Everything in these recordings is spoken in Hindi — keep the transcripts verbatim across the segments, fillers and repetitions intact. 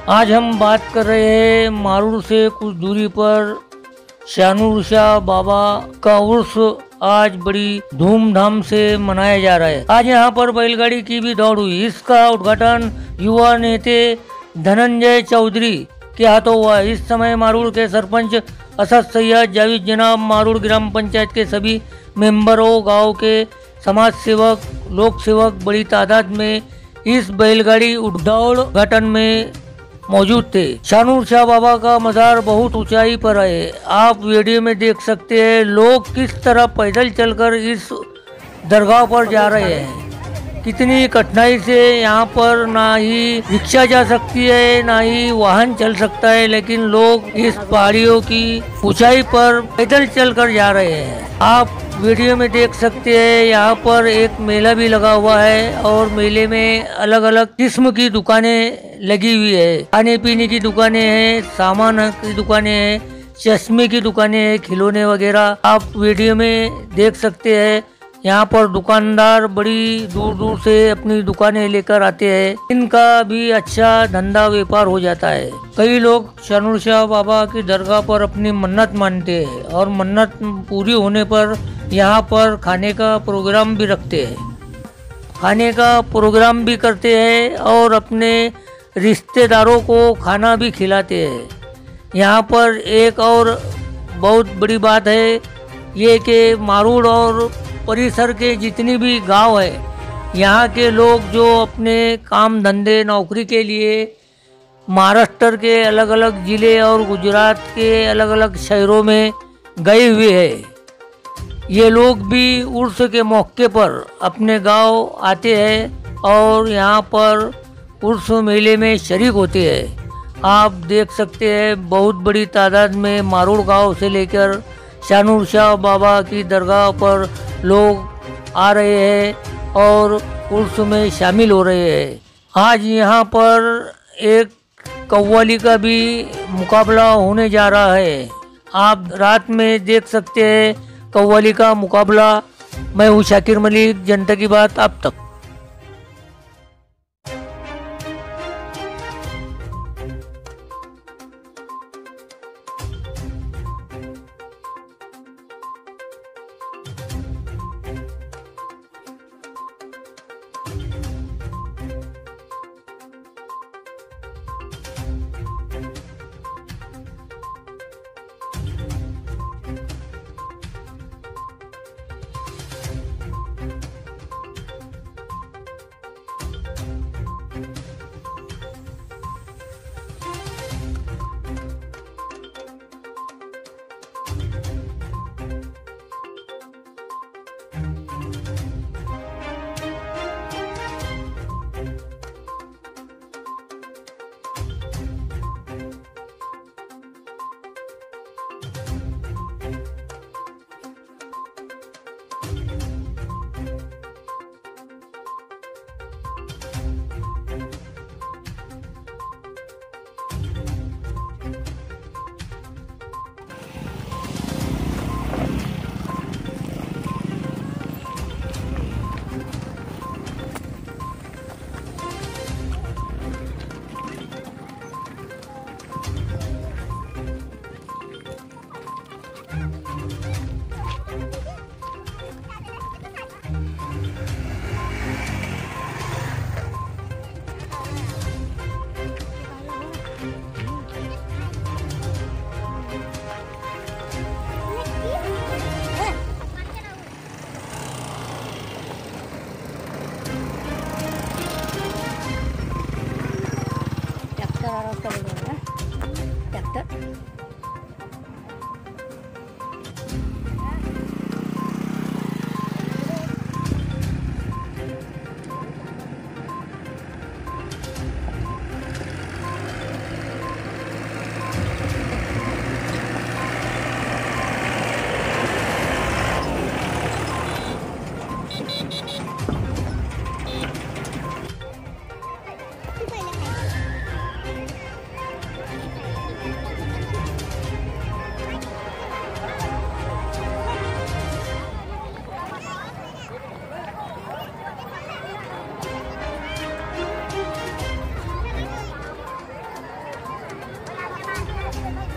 आज हम बात कर रहे हैं मारूर से कुछ दूरी पर शानूर शाह बाबा का उर्स आज बड़ी धूमधाम से मनाया जा रहा है। आज यहाँ पर बैलगाड़ी की भी दौड़ हुई। इसका उद्घाटन युवा नेता धनंजय चौधरी के हाथों हुआ। इस समय मारूर के सरपंच असद सैयद जावेद जनाब, मारूर ग्राम पंचायत के सभी मेंबरों, गांव के समाज सेवक, लोक सेवक बड़ी तादाद में इस बैलगाड़ी दौड़ उद्घाटन में मौजूद थे। शानूर शाह बाबा का मज़ार बहुत ऊंचाई पर है। आप वीडियो में देख सकते हैं लोग किस तरह पैदल चलकर इस दरगाह पर जा रहे हैं। कितनी कठिनाई से यहाँ पर ना ही रिक्शा जा सकती है, ना ही वाहन चल सकता है, लेकिन लोग इस पहाड़ियों की ऊंचाई पर पैदल चलकर जा रहे हैं। आप वीडियो में देख सकते हैं यहाँ पर एक मेला भी लगा हुआ है और मेले में अलग अलग किस्म की दुकानें लगी हुई है। खाने पीने की दुकानें हैं, सामान की दुकानें हैं, चश्मे की दुकानें हैं, खिलौने वगैरह आप वीडियो में देख सकते हैं। यहाँ पर दुकानदार बड़ी दूर दूर से अपनी दुकानें लेकर आते हैं। इनका भी अच्छा धंधा व्यापार हो जाता है। कई लोग शानूर शाह बाबा की दरगाह पर अपनी मन्नत मानते हैं और मन्नत पूरी होने पर यहाँ पर खाने का प्रोग्राम भी रखते हैं। खाने का प्रोग्राम भी करते हैं और अपने रिश्तेदारों को खाना भी खिलाते हैं। यहाँ पर एक और बहुत बड़ी बात है ये कि मारूर और परिसर के जितनी भी गांव है, यहाँ के लोग जो अपने काम धंधे नौकरी के लिए महाराष्ट्र के अलग अलग ज़िले और गुजरात के अलग अलग शहरों में गए हुए हैं, ये लोग भी उर्स के मौके पर अपने गांव आते हैं और यहाँ पर उर्स मेले में शरीक होते हैं। आप देख सकते हैं बहुत बड़ी तादाद में मारूर गांव से लेकर शानूर शाह बाबा की दरगाह पर लोग आ रहे हैं और उर्स में शामिल हो रहे हैं। आज यहाँ पर एक कव्वाली का भी मुकाबला होने जा रहा है। आप रात में देख सकते हैं कव्वाली का मुकाबला। मैं हूँ शाकिर मलिक, जनता की बात अब तक।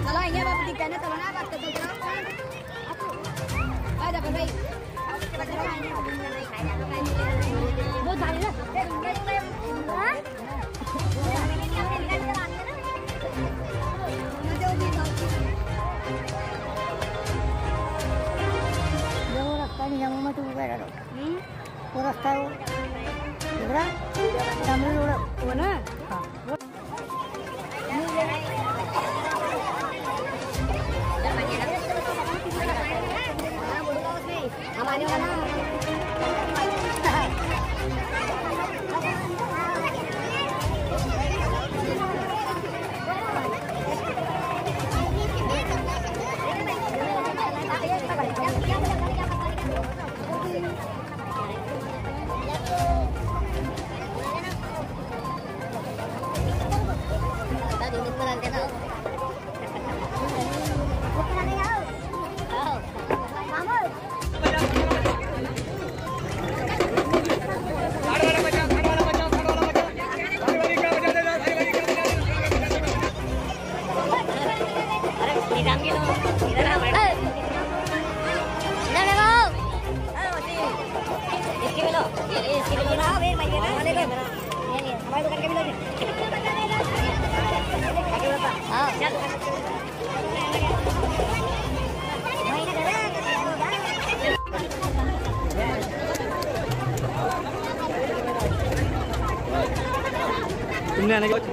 चलो ये बाप दी कहने चलो ना बात करते चलो आ जा भाई बहुत भारी ना हां जो रास्ता नहीं जाऊँ मैं तू बैठा रहो वो रास्ता वो दिख रहा सामने रोड वो ना हाँ हमारे वाला तुमने आने के बाद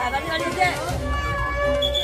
गाड़ी गाड़ी